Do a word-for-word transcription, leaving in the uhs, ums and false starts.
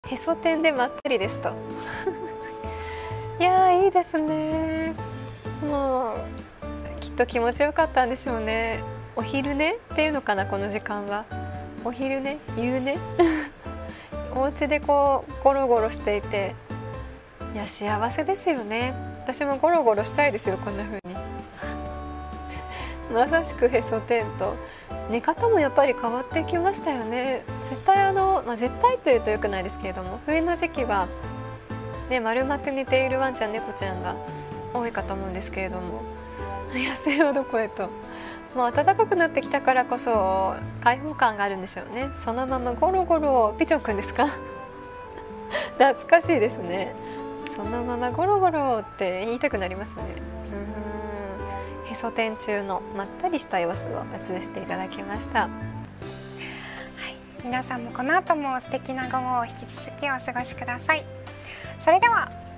へそ天でまったりですといやーいいですね。もうきっと気持ちよかったんでしょうね。お昼寝っていうのかな、この時間は。お昼寝、夕寝お家でこうゴロゴロしていて、いや幸せですよね。私もゴロゴロしたいですよ、こんな風にまさしくへそ天と寝方もやっぱり変わってきましたよね。絶対あの、まあ、絶対というと良くないですけれども、冬の時期はね、丸まって寝ているワンちゃん猫ちゃんが多いかと思うんですけれども、野生はどこへと、もう暖かくなってきたからこそ開放感があるんでしょうね。そのままゴロゴロ、ピチョンくんですか懐かしいですね。そのままゴロゴロって言いたくなりますね。うーん、へそ天中のまったりした様子を映していただきました。はい、 皆さんもこの後も素敵な午後を引き続きお過ごしください。それでは